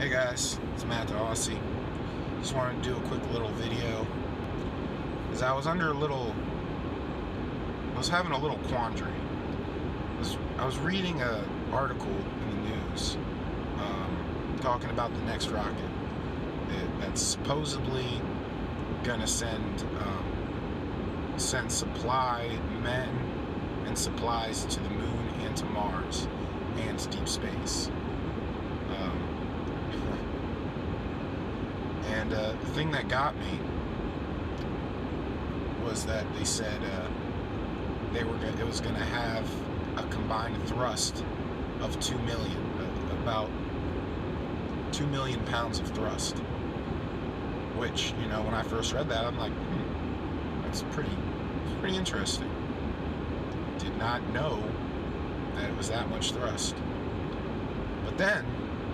Hey guys, it's Matt the Aussie. Just wanted to do a quick little video because I was having a little quandary. I was reading an article in the news talking about the next rocket that's supposedly gonna send supply men and supplies to the moon and to Mars and to deep space. And the thing that got me was that they said it was going to have a combined thrust of 2 million, about 2 million pounds of thrust. Which, you know, when I first read that, I'm like, that's pretty interesting. Did not know that it was that much thrust. But then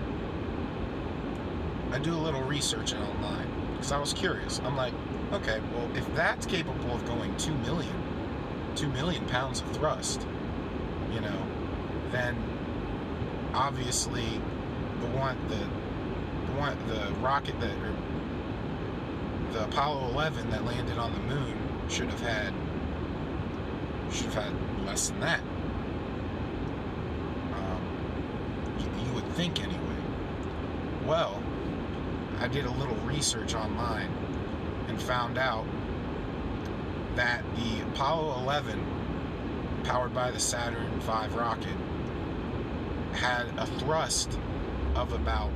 I do a little research online because I was curious. I'm like, okay, well, if that's capable of going 2 million pounds of thrust, you know, then obviously the rocket the Apollo 11 that landed on the moon should have had less than that. You would think anyway. Well, I did a little research online and found out that the Apollo 11, powered by the Saturn V rocket, had a thrust of about,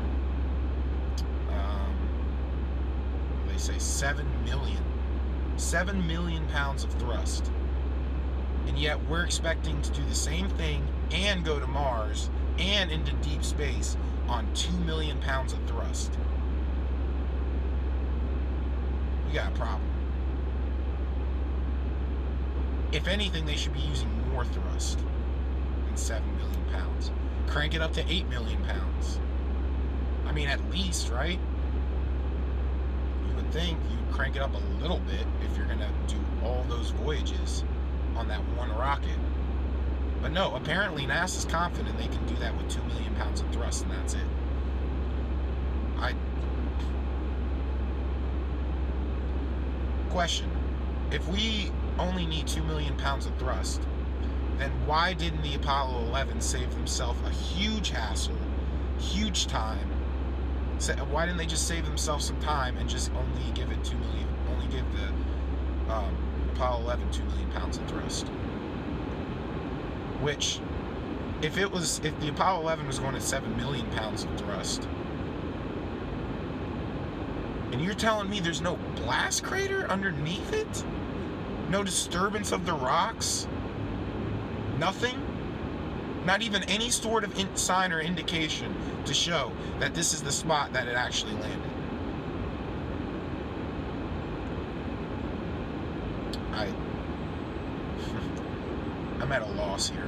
they say 7 million pounds of thrust. And yet we're expecting to do the same thing and go to Mars and into deep space on 2 million pounds of thrust. We got a problem. If anything, they should be using more thrust than 7 million pounds. Crank it up to 8 million pounds. I mean, at least, right? You would think you'd crank it up a little bit if you're gonna do all those voyages on that one rocket. But no, apparently NASA's confident they can do that with 2 million pounds of thrust, and that's it. Question: if we only need 2 million pounds of thrust, then why didn't the Apollo 11 save themselves a huge hassle, huge time? Why didn't they just save themselves some time and just only give it 2 million? Only give the Apollo 11 2 million pounds of thrust. Which, if the Apollo 11 was going at 7 million pounds of thrust, and you're telling me there's no blast crater underneath it? No disturbance of the rocks? Nothing? Not even any sort of sign or indication to show that this is the spot that it actually landed. I'm at a loss here.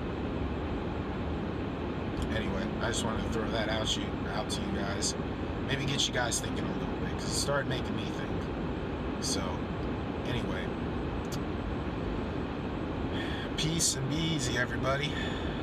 Anyway, I just wanted to throw that out to you guys. Maybe get you guys thinking a little bit, because it started making me think. So, anyway, peace and be easy, everybody.